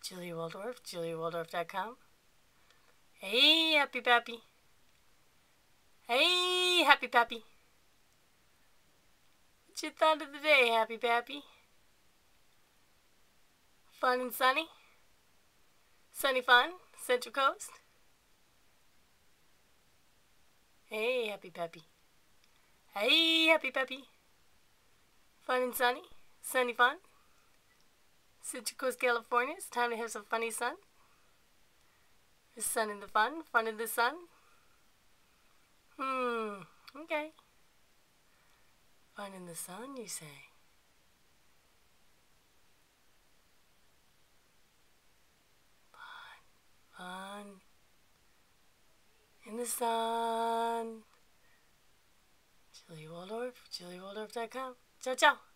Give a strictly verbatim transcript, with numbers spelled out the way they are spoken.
Julie Waldorf, julie waldorf dot com. Hey, Happy Pappy. Hey, Happy Pappy. What you thought of the day, Happy Pappy? Fun and sunny? Sunny fun? Central Coast? Hey, Happy Pappy. Hey, Happy Pappy. Fun and sunny? Sunny fun? Central Coast, California. It's time to have some funny sun. There's sun in the fun, fun in the sun. Hmm, okay. Fun in the sun, you say? Fun, fun in the sun. Julie Waldorf, julie waldorf dot com. Ciao, ciao.